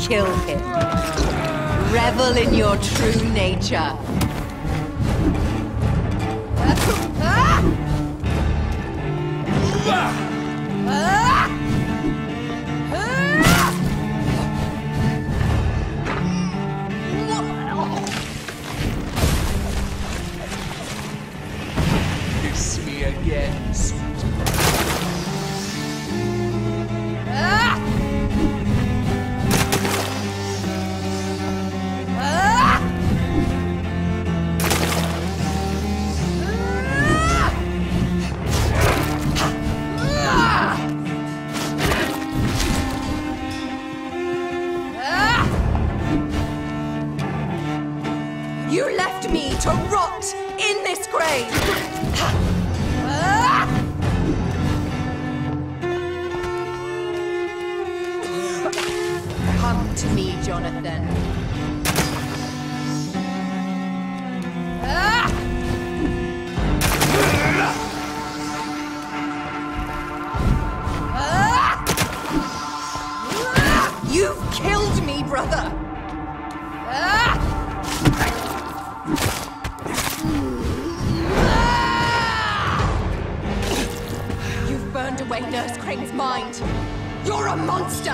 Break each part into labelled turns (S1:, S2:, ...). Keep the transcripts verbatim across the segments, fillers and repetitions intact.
S1: kill him. Revel in your true nature.
S2: Kiss me again, sweet.
S1: You left me to rot in this grave! Come to me, Jonathan. You've killed me, brother! You've burned away Nurse Crane's mind. You're a monster!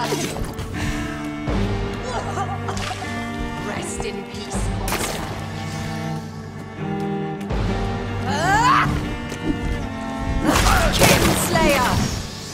S1: Rest in peace, monster. Kinslayer!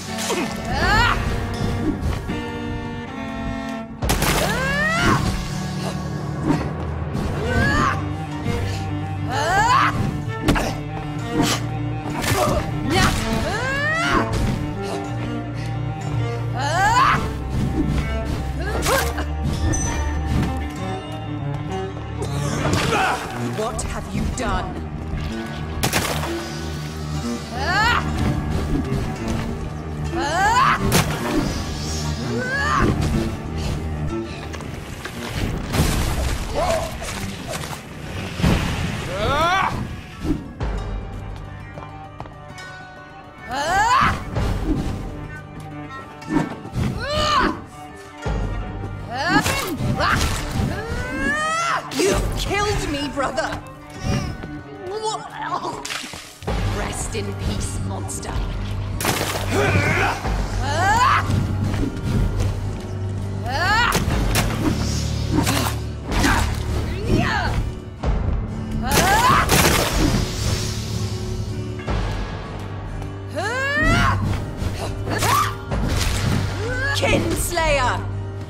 S1: What have you done? You've killed me, brother! Rest in peace, monster. Kinslayer!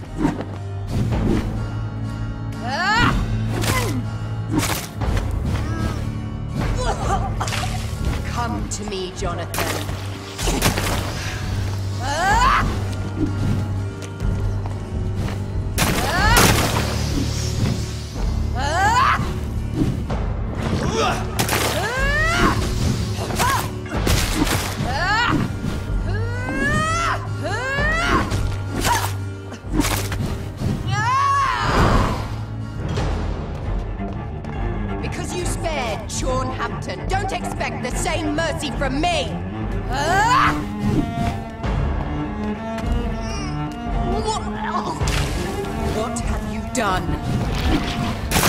S1: Come to me, Jonathan. Because you spared Sean Hampton, don't expect the same mercy from me! What have you done?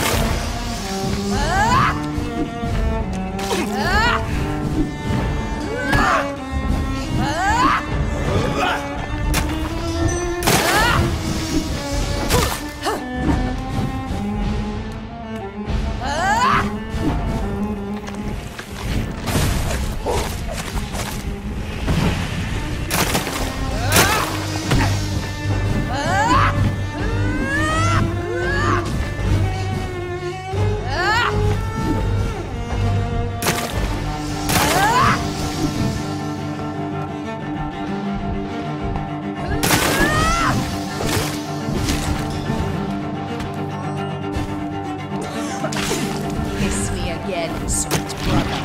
S1: Kiss me again, sweet brother.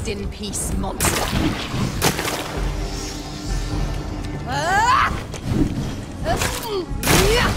S1: in peace, monster. Ah! Ah!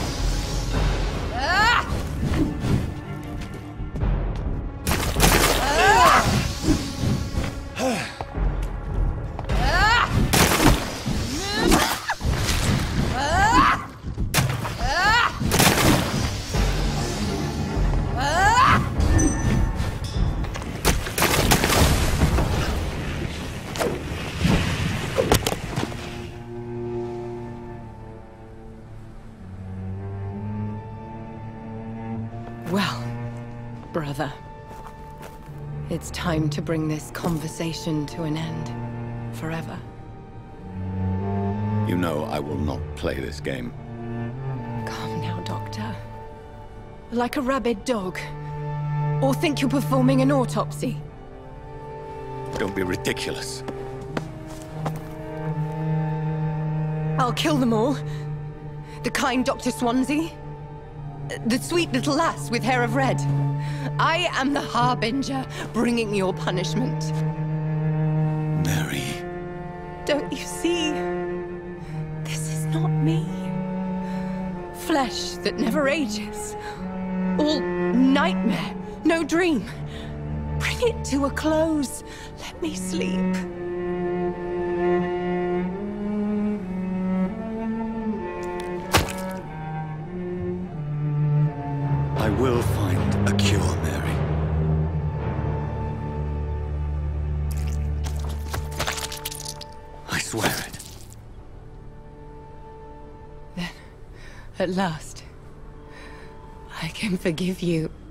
S1: Well, brother, it's time to bring this conversation to an end. Forever.
S3: You know I will not play this game.
S1: Calm now, Doctor. Like a rabid dog. Or think you're performing an autopsy.
S3: Don't be ridiculous.
S1: I'll kill them all. The kind Doctor Swansea. The sweet little lass with hair of red. I am the Harbinger, bringing your punishment.
S3: Mary.
S1: Don't you see? This is not me. Flesh that never ages. All nightmare, no dream. Bring it to a close. Let me sleep.
S3: I will find a cure, Mary. I swear it.
S1: Then, at last, I can forgive you.